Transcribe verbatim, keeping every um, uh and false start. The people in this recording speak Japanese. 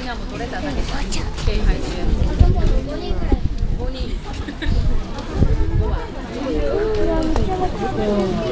にはもう取れただけで経費入ってる。ごにん。ごは。